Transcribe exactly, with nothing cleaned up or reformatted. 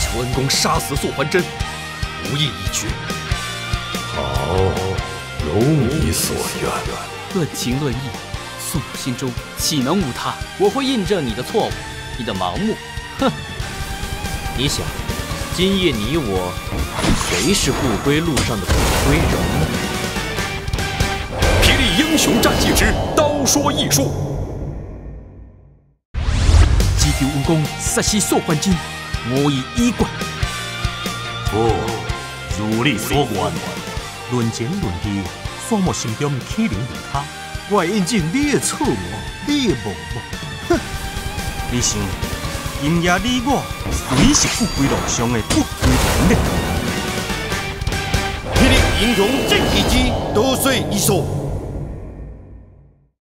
求恩公杀死素还真，无意已决。 好，如你所愿。 论情论义，素母心中岂能无他？我会印证你的错误，你的盲目。哼！你想，今夜你我，谁是不归路上的不归人呢？ 霹雳英雄战绩之刀说艺术。 只求恩公杀死素还真，无以医怪。 哦，如你所愿。 论情论义，素母心中岂能无他？ 我会印证你的错误，你的盲目。哼！ 你想，今夜你我，谁是不归路上的不归人呢？ 霹雳英雄战绩之刀说艺术。